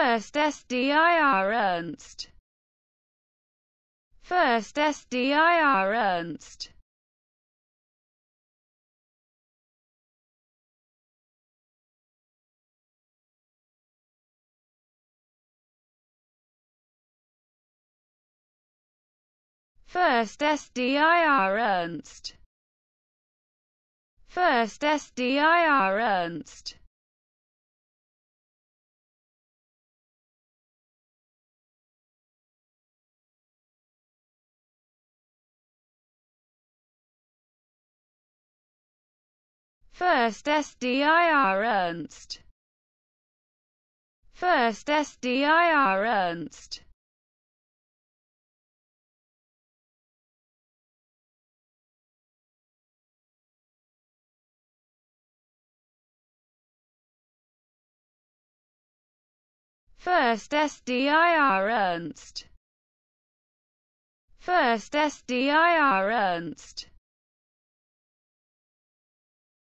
First SDIR Ernst. First SDIR Ernst. First SDIR Ernst. First SDIR Ernst. First SDIR Ernst. First SDIR Ernst. First SDIR Ernst. First SDIR Ernst.